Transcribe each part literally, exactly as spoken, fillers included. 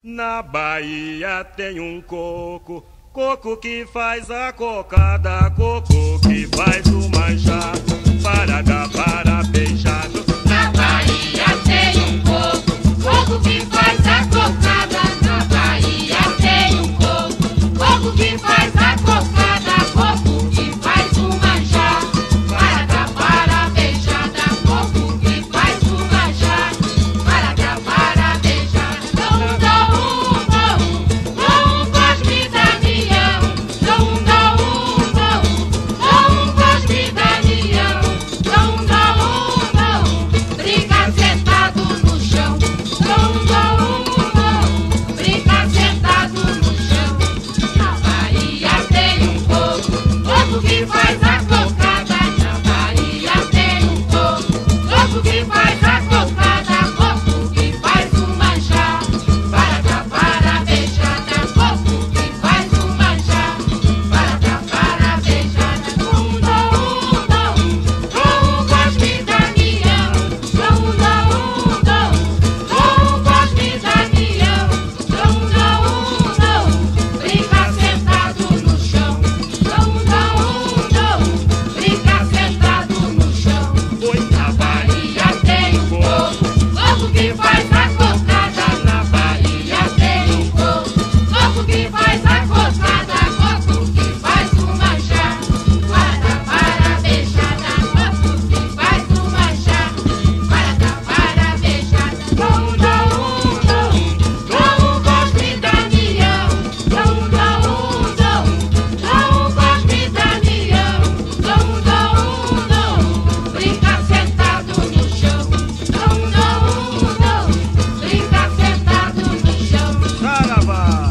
Na Bahia tem um coco, coco que faz a cocada, coco que faz o manjar, para dar para beijado. Na Bahia tem um coco, coco que faz a cocada. Na Bahia tem um coco, coco que faz a cocada, coco que faz o manjar, para dar para beijada, coco que faz o manjar, para dar para beijada. Dom, dom, dom, dom, Cosme Damião, dom, dom, dom, dom, Cosme Damião, dom, dom, dom, brinca sentado no chão, dom, dom, dom, brinca sentado no chão. Na Bahia tem um coco, coco que faz a cocada. Na Bahia tem um coco, coco que faz a cocada, coco que faz o manjar, para dar para beijada, coco que faz o manjar, para dar para beijada. Dom, dom, dom, dom, Cosme Damião, dom, dom, dom, dom, Cosme Damião, dom, dom, dom, brinca sentado no chão, dom, dom, dom, brinca sentado no chão. Na Bahia tem um coco, coco que faz a cocada. Na Bahia tem um coco, coco que faz a cocada, coco que faz o manjar, para dar para beijada, coco que faz o manjar, para dar para beijada. Dom, dom, dom, dom, Cosme Damião, dom, dom, dom, dom, Cosme Damião, dom, dom, dom, brinca sentado no chão, dom, dom, dom, brinca sentado no chão. Saravá!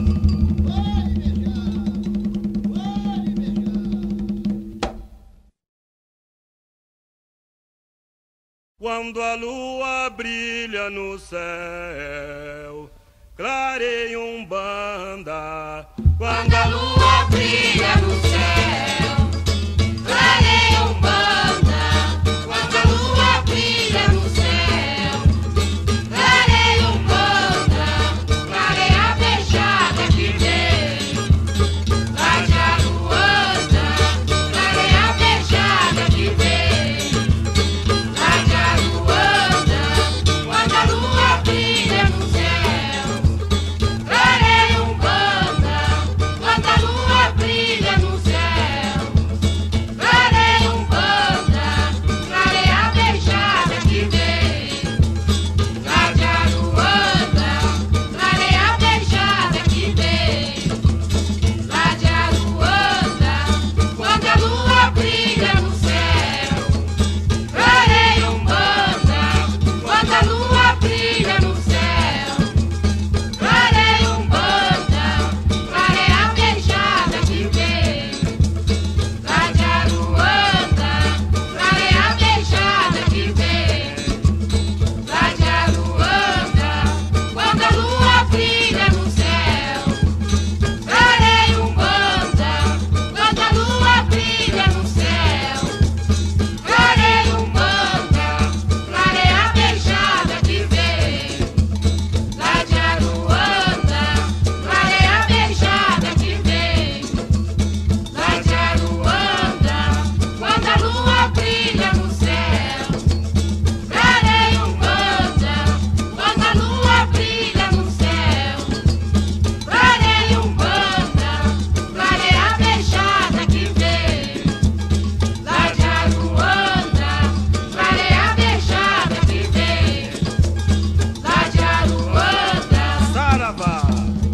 Quando a lua brilha no céu, clareia um banda. Quando a lua brilha no céu, clareia um banda. Quando a lua brilha no céu, clareia um banda. Clareia a beijada que vem lá de Aruanda. Clareia a beijada que vem lá de Aruanda. Quando a lua brilha no céu, clareia um banda. Quando a lua brilha no céu, clareia um banda. Clareia a beijada que vem lá de Aruanda. Clareia a beijada que vem lá de Aruanda. Quando a lua brilha no céu, clareia um banda. Quando a lua brilha no céu, clareia um banda. Clareia a beijada que vem lá de Aruanda. Clareia a beijada que vem lá de Aruanda. Quando a lua brilha no céu, clareia um banda. Quando a lua brilha no céu, clareia um banda. Clareia a beijada que vem lá de Aruanda. Clareia a beijada que vem lá de Aruanda. Quando a lua brilha no céu, clareia um banda. Quando a lua brilha no céu, clareia um banda. Clareia a beijada que vem lá de Aruanda. Clareia a beijada que vem lá de Aruanda. Saravá!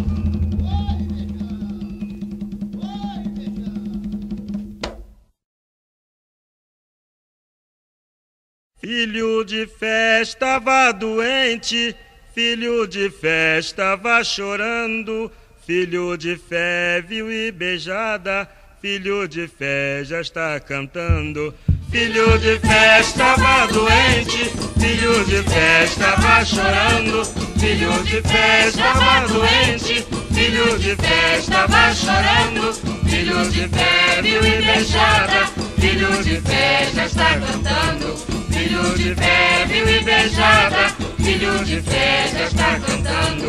Filho de festa vá doente, filho de festa vá chorando, filho de fé viu e beijada, filho de fé já está cantando. Filho de festa vá doente, filho de festa vá chorando, filho de festa vá doente, filho de festa vá chorando, filho de fé viu e beijada, filho de fé já está cantando. Filho de fé viu e beijada, filho de fé já está cantando.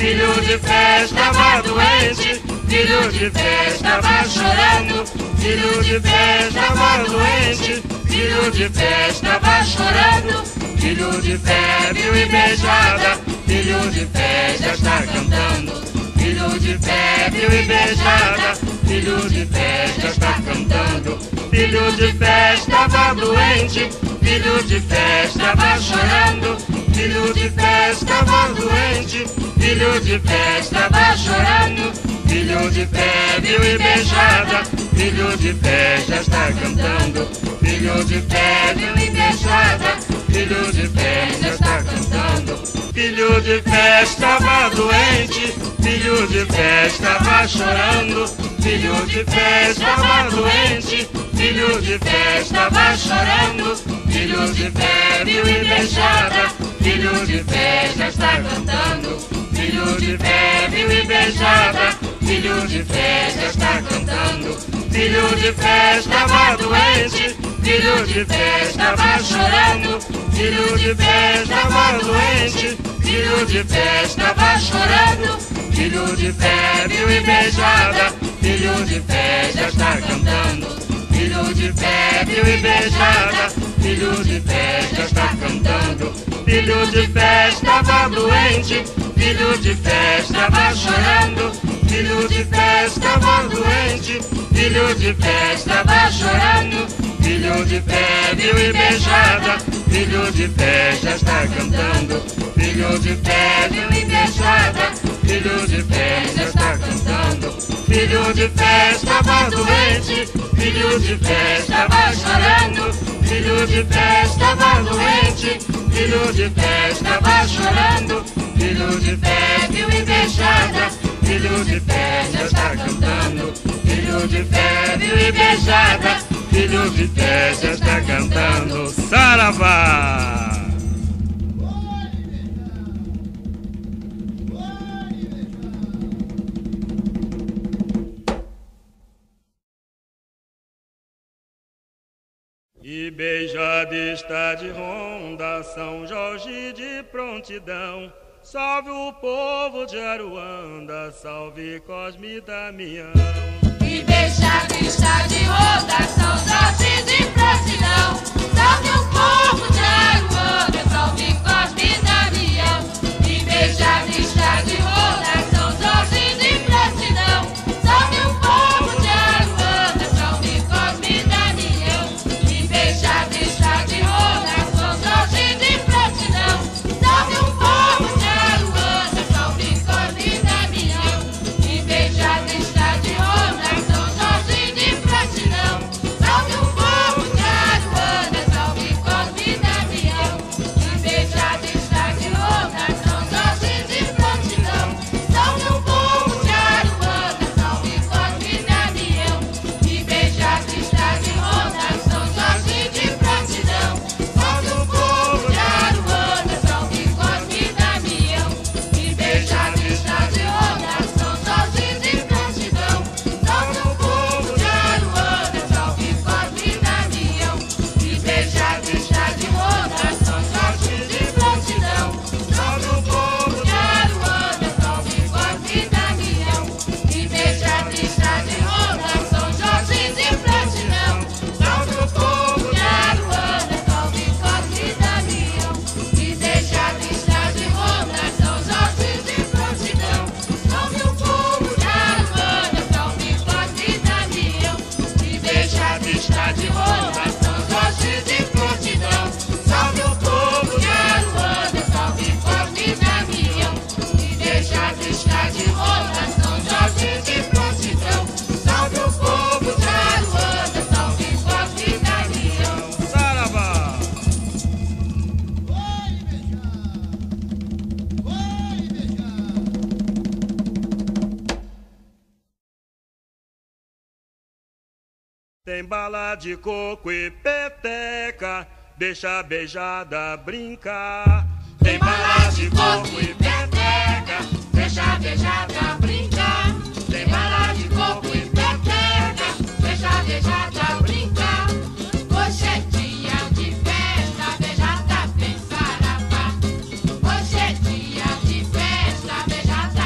filho de festa vá doente, filho de festa vá chorando, filho de festa vá doente, filho de festa vá chorando, filho de fé viu e beijada, filho de fé já está cantando, filho de fé viu e beijada, filho de fé já está cantando, filho de festa vá doente, filho de festa vá chorando, filho de festa vá doente, filho de festa vá chorando, filho de fé viu e beijada, filho de fé já está cantando, filho de fé viu e beijada, filho de fé já está cantando, filho de festa vá doente, filho de festa vá chorando, filho de festa vá doente, filho de festa vá chorando, filho de fé viu e beijada, filho de fé já está cantando, filho de fé viu e beijada, filho de fé já está cantando, filho de festa vá doente, filho de festa vá chorando, filho de festa vá doente, filho de festa vá chorando, filho de fé viu e beijada, filho de fé já está cantando, filho de fé viu e beijada, filho de fé já está cantando, filho de festa vá doente, filho de festa vá chorando, filho de festa vá doente, filho de festa vá chorando, filho de fé viu e beijada, filho de fé já está cantando, filho de fé viu e beijada, filho de fé já está cantando, filho de festa vá doente, filho de festa vá chorando, filho de festa vá doente, filho de festa vá chorando, filho de fé viu e beijada, filho de fé já está cantando, filho de fé viu e beijada, filho de fé já está cantando. Saravá! E beijada está de ronda, São Jorge de prontidão. Salve o povo de Aruanda, salve Cosme e Damião. E beijada está de ronda, São Jorge de prontidão. Salve o povo de Aruanda, salve Cosme e Damião. E beijada está de ronda, São Jorge de prontidão. Salve o povo de Aruanda, salve Cosme e Damião. E beijada está de ronda, São Jorge de prontidão. Salve o povo de Aruanda, salve Cosme e Damião. E beijada está de ronda, São Jorge de prontidão. Salve o povo de Aruanda, salve Cosme e Damião. E beijada está de ronda, São Jorge de prontidão. Salve o povo de Aruanda, salve Cosme e Damião. E beijada está de ronda, São Jorge de prontidão. Salve o povo de Aruanda, salve Cosme e Damião. E beijada está de ronda, São Jorge de prontidão. Salve o povo de Aruanda, salve Cosme e Damião. E beijada está de ronda, São Jorge de prontidão. Salve o povo de Aruanda, salve Cosme e Damião. E beijada está de ronda, São Jorge de prontidão. Salve o povo de Aruanda, salve Cosme e Damião. E beijada está de ronda, São Jorge de prontidão. Salve o povo de Aruanda, salve Cosme e Damião. E beijada está de ronda, São Jorge de prontidão. Salve o povo de Aruanda, salve Cosme e Damião. E beijada está de ronda, São Jorge de prontidão. Salve o povo de Aruanda, salve Cosme e Damião. Saravá! Tem bala de coco e peteca, deixa a beijada brincar. Tem bala de coco e peteca, Deixa a beijada brincar. Tem bala de coco e peteca. Deixa a beijada brincar. Hoje é dia de festa, beijada bem saravá. Hoje é dia de festa, beijada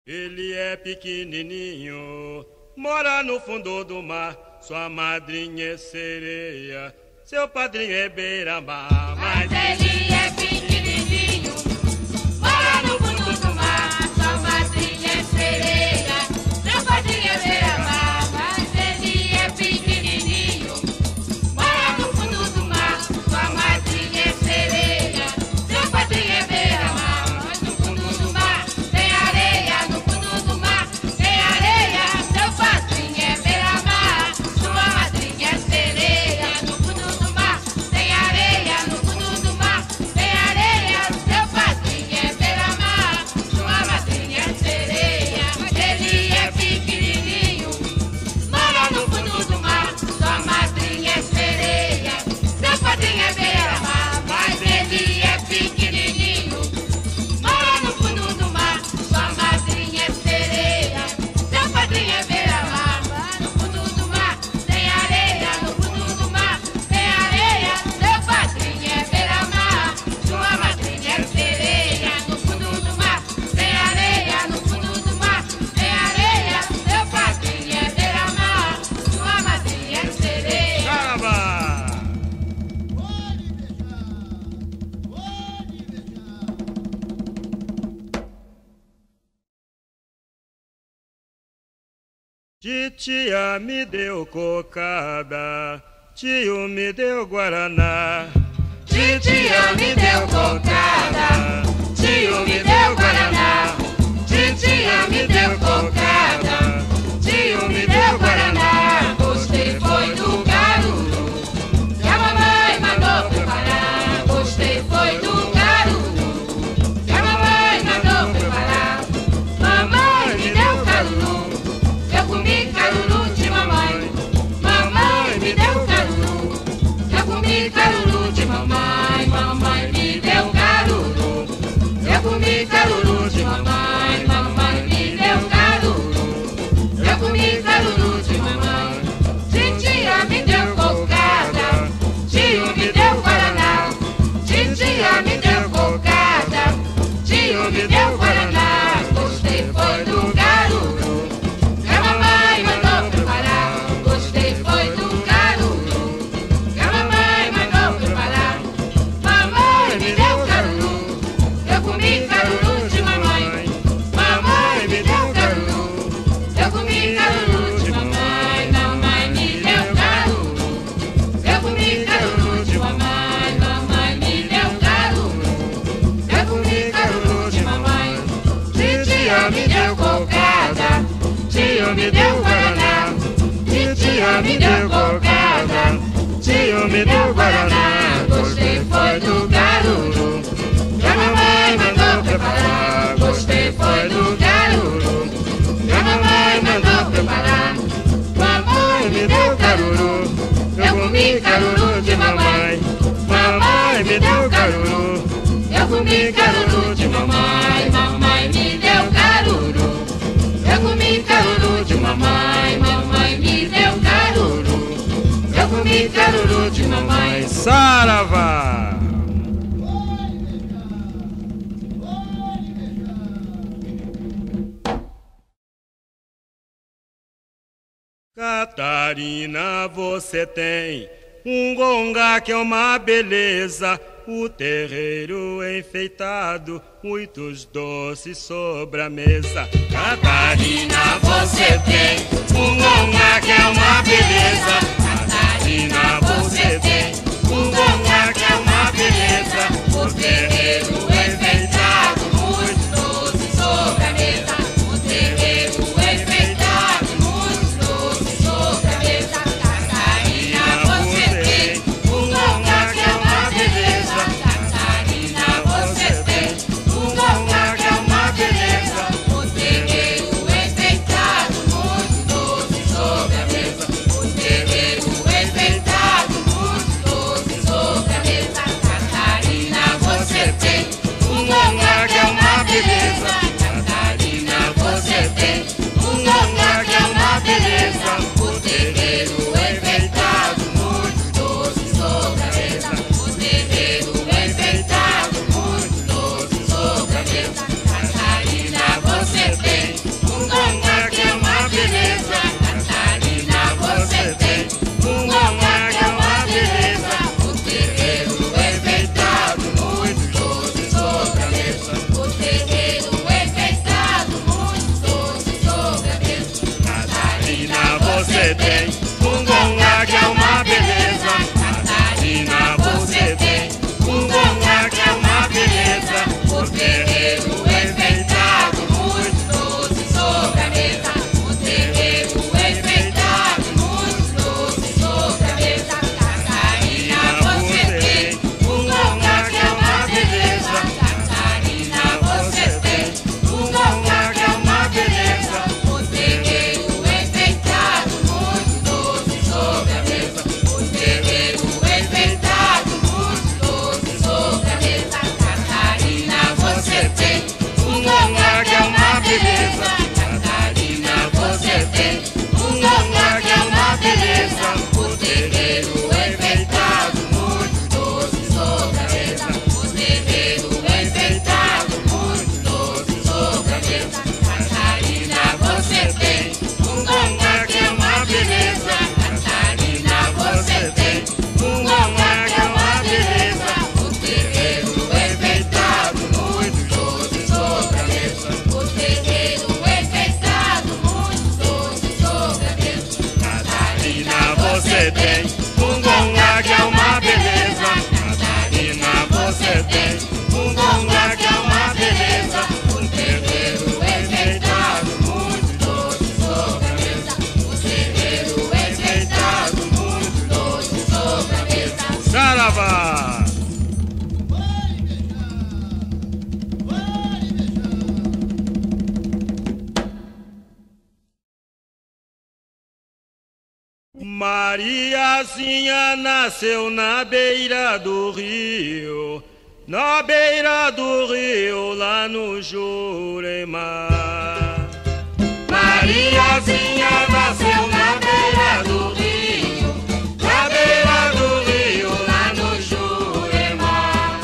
Ele é pequenininho, mora no fundo do mar. Sua madrinha é sereia, seu padrinho é beira-mar. Mas ele é pequenininho, mora no fundo do mar. Sua madrinha é sereia, seu padrinho é beira-mar. Mas ele é pequenininho, mora no fundo do mar. Sua madrinha é sereia, seu padrinho é beira-mar. Mas no fundo do mar tem areia, no fundo do mar tem areia. Seu padrinho é beira-mar, sua madrinha é sereia. No fundo do mar tem areia, no fundo do mar tem areia. Seu padrinho é beira-mar, sua madrinha é sereia. Ele é pequenininho, mora no fundo do mar. Sua madrinha é sereia, seu padrinho é beira-mar. Mas ele é pequenininho, mora no fundo do mar. Sua madrinha é sereia, seu padrinho é beira-mar. No fundo do mar tem areia, no fundo do mar tem areia. Seu padrinho é beira-mar, sua madrinha é sereia. No fundo do mar tem areia, no fundo do mar tem areia. Seu padrinho é beira-mar, sua madrinha é sereia. Caramba! Titia me deu cocada, tio me deu guaraná. Titia me deu cocada, tio me deu guaraná. Titia me deu cocada, tio me deu guaraná. Gostei foi do caruru que a mamãe mandou preparar. Gostei foi do caruru que a mamãe mandou preparar. Mamãe me deu caruru, eu comi caruru de mamãe. Mamãe me deu caruru, eu comi caruru de mamãe. Mamãe me deu caruru, eu comi caruru de mamãe. Mamãe me deu caruru, eu comi caruru de mamãe. Titia me deu cocada, tio me deu guaraná. Titia me deu cocada, tio me deu guaraná. Gostei foi do caruru que a mamãe mandou preparar. Gostei foi do caruru que a mamãe mandou preparar. Mamãe me deu caruru, eu comi caruru de mamãe. Mamãe me deu caruru, eu comi caruru de mamãe. Mamãe me deu caruru, eu comi caruru de mamãe. Mamãe me deu caruru, eu comi caruru de mamãe. Titia me deu cocada, tio me deu guaraná. Titia me deu cocada, tio me deu guaraná. Gostei foi do caruru que a mamãe mandou preparar. Gostei foi do caruru que a mamãe mandou preparar. Mamãe me deu caruru, eu comi caruru de mamãe. Mamãe me deu caruru, eu comi caruru de mamãe. Mamãe me deu caruru, eu comi caruru de mamãe. Mamãe me deu caruru, eu comi caruru de mamãe. Saravá! Catarina, você tem um gonga que é uma beleza. O terreiro enfeitado, muitos doces sobre a mesa. Catarina, você tem um gonga que é uma beleza. Catarina, você tem um gonga que é uma beleza. O terreiro enfeitado, muitos doces sobre a mesa. O terreiro enfeitado, muitos doces sobre a mesa. Catarina, você tem um gonga que é uma beleza. Catarina, você tem um gonga que é uma beleza. O terreiro enfeitado, muitos doces sobre a mesa. O terreiro enfeitado, muitos doces sobre a mesa. Catarina. Mariazinha nasceu na beira do rio, na beira do rio, lá no Jurema. Mariazinha nasceu na beira do rio, na beira do rio, lá no Jurema.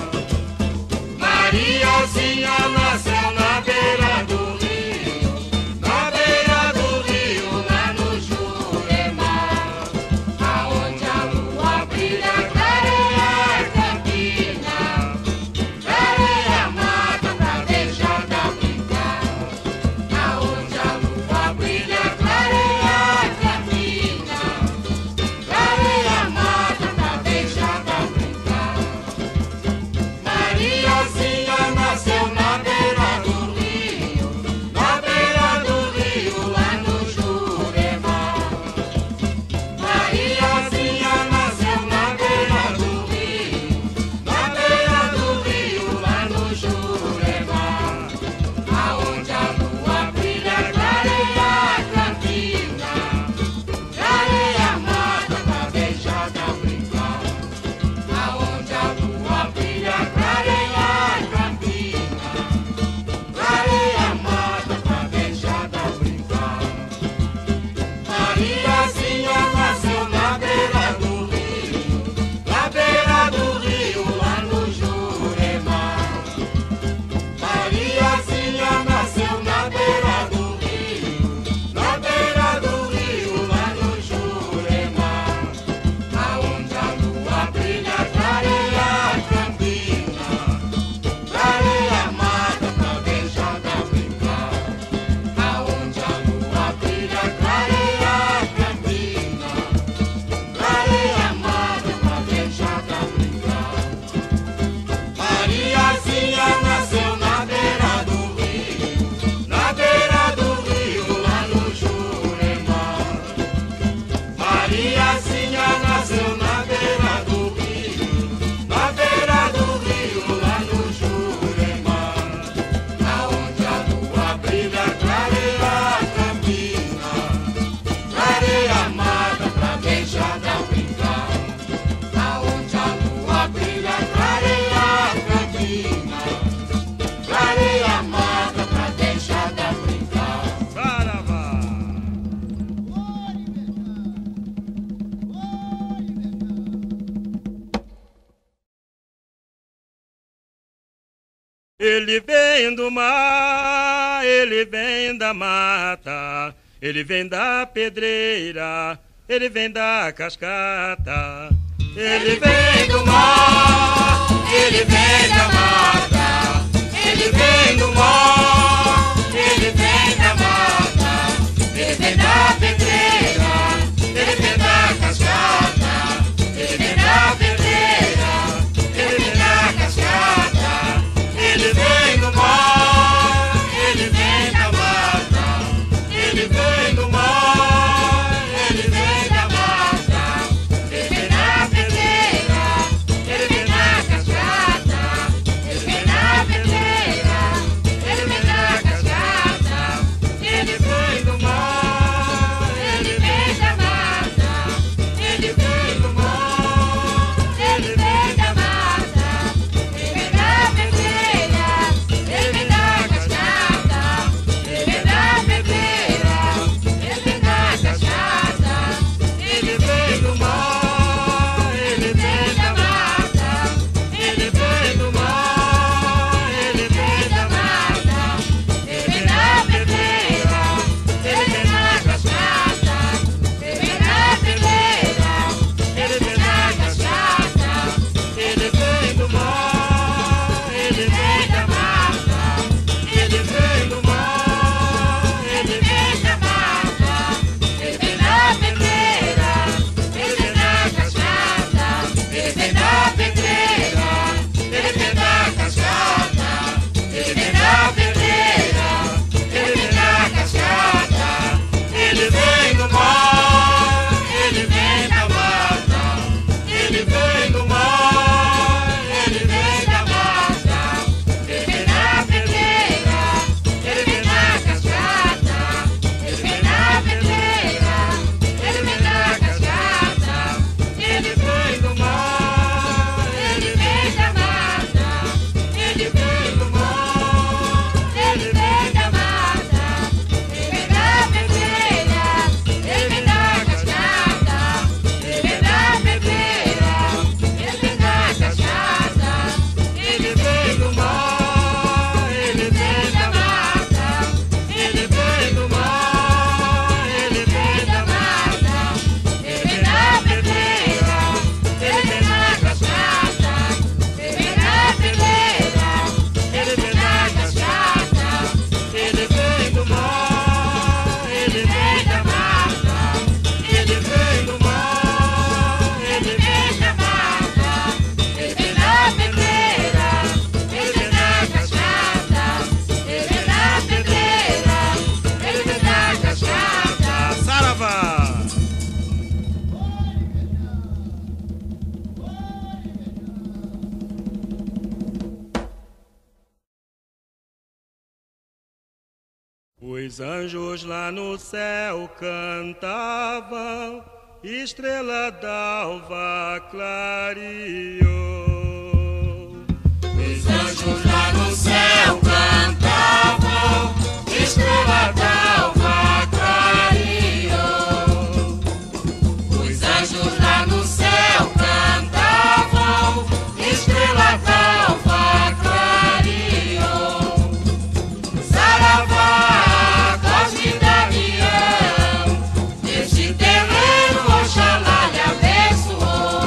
Mariazinha nasceu na beira do rio, na beira do rio, lá no Jurema. Aonde a lua brilha, clareia a campina, clareia a mata pra beijada brincar. Aonde a lua brilha, clareia a campina, clareia a mata pra beijada brincar. Mariazinha nasceu na beira do rio, na beira do rio, lá no Jurema. Mariazinha nasceu na beira do rio, na beira do rio, lá no Jurema. Aonde a lua brilha, clareia a campina, clareia a mata pra beijada brincar. Aonde a lua brilha, clareia a campina, clareia a mata pra beijada brincar. Mariazinha nasceu na beira do rio, na beira do rio, lá no Jurema. Mariazinha nasceu na beira do rio, na beira do rio, lá no Jurema. Aonde a lua brilha, clareia a campina, clareia a mata pra beijada brincar. Aonde a lua brilha, clareia a campina, clareia a mata pra beijada brincar. Mariazinha nasceu na beira do rio, na beira do rio, lá no Jurema. Mariazinha nasceu na beira do rio, na beira do rio, lá no Jurema. Aonde a lua brilha, clareia a campina, clareia a mata pra beijada brincar. Aonde a lua brilha, clareia a campina, clareia a mata pra beijada brincar. Saravá. Ele vem do mar, ele vem da mata, ele vem da pedreira, ele vem da cascata. Ele vem do mar, ele vem da mata, ele vem do mar, ele vem da mata, ele vem da pedreira, ele vem da cascata, ele vem da pedreira, ele vem da cascata. Ele vem do mar, ele vem da mata, ele vem do mar, ele vem da mata, ele vem da pedreira, ele vem da cascata, ele vem Os anjos lá no céu cantavam, estrela d'alva clareou. Os anjos lá no céu cantavam, estrela d'alva clareou. Os anjos lá no céu cantavam, estrela d'alva clareou. Saravá, Cosme e Damião, neste terreno Oxalá lhe abençoou.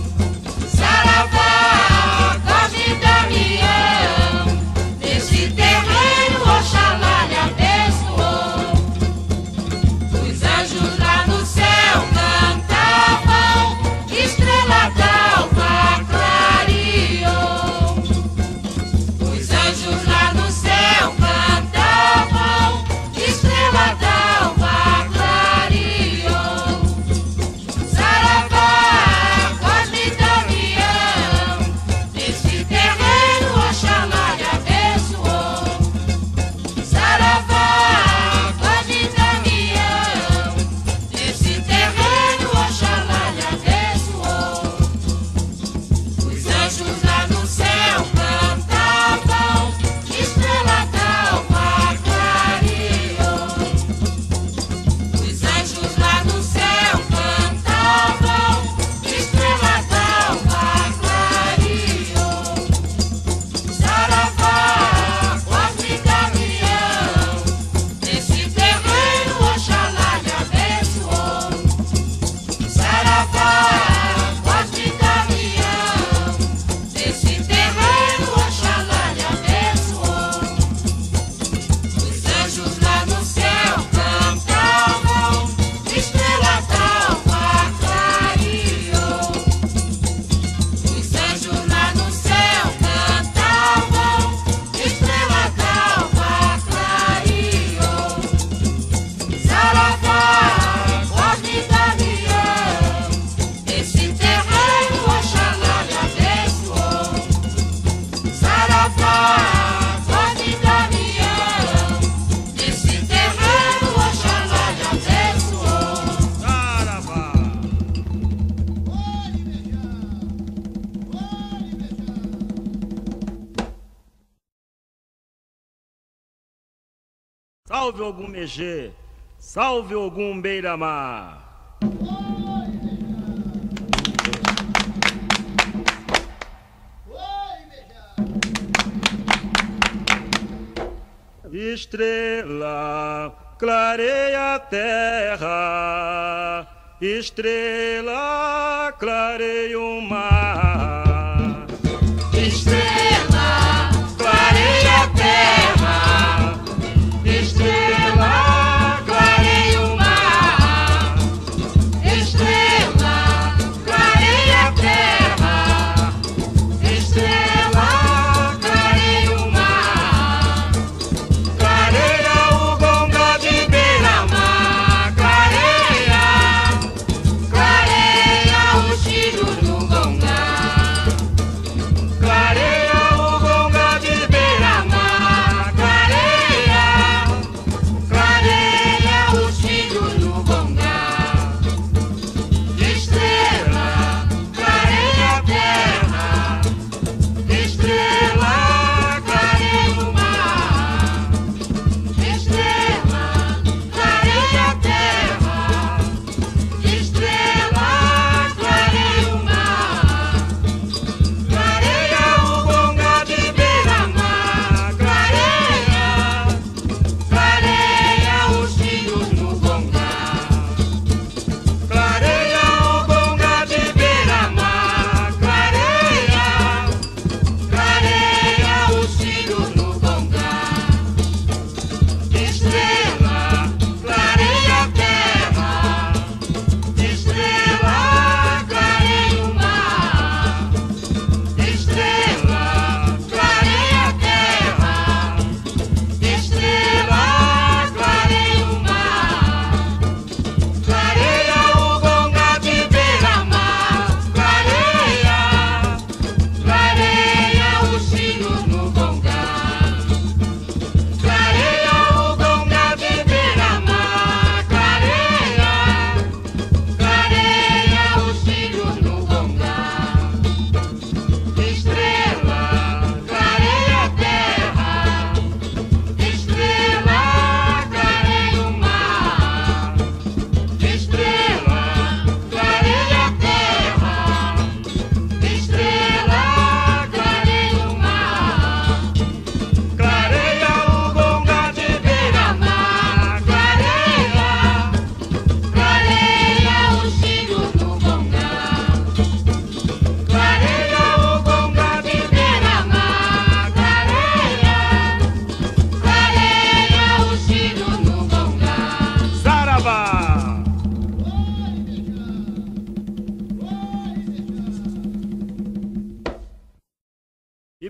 Saravá, Cosme e Damião, neste terreno Oxalá lhe abençoou. Os anjos lá no céu cantavam, estrela d'alva clareou. Os anjos lá no céu cantavam, estrela d'alva clareou. Saravá, Cosme e Damião, neste terreno Oxalá lhe abençoou. Saravá, Cosme e Damião, neste terreno Oxalá lhe abençoou. Os anjos lá no céu cantavam, estrela d'alva clareou. Os anjos lá no céu cantavam, estrela d'alva clareou. Saravá, Cosme e Damião, nesse terreno Oxalá lhe abençoou. Saravá, Cosme e Damião, nesse terreno Oxalá lhe abençoou. Os anjos lá no céu cantavam, estrela d'alva clareou. Os anjos lá no céu cantavam, estrela d'alva clareou. Saravá, Cosme e Damião, nesse terreno Oxalá lhe abençoou. Saravá, Cosme e Damião, nesse terreno Oxalá lhe abençoou. Saravá. Salve Ogum Megê, salve Ogum Beira-Mar. Estrela, clareia a terra, estrela, clareia o mar. Estrela, clareia a terra, estrela, clareia o mar. Estrela, clareia a terra, estrela, clareia o mar. Clareia o gonga de beira-mar, clareia, clareia o tiro do gonga.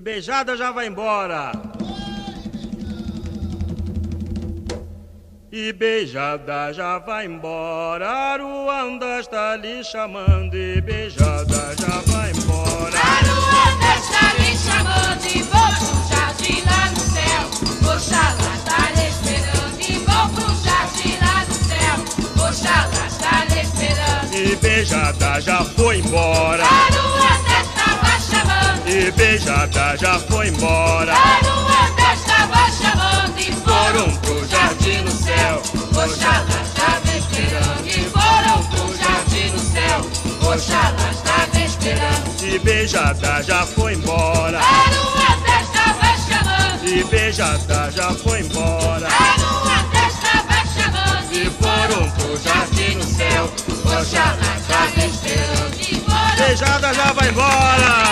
beijada já vai embora. E beijada já vai embora, Aruanda está lhe chamando. E beijada já vai embora, Aruanda está lhe chamando. E vou pro jardim lá no céu, Oxalá está lhe esperando. E vou pro jardim lá no céu, Oxalá está lhe esperando. e beijada já foi embora, Aruanda estava chamando. e beijada já foi embora. Aruanda estava chamando. E Foram pro jardim no céu, Oxalá estava esperando. E foram pro jardim no céu, Oxalá estava esperando. e beijada já foi embora, Aruanda estava chamando. e beijada já foi embora. Aruanda estava chamando. E foram pro jardim no céu, Oxalá estava esperando. E foram beijada já vai embora.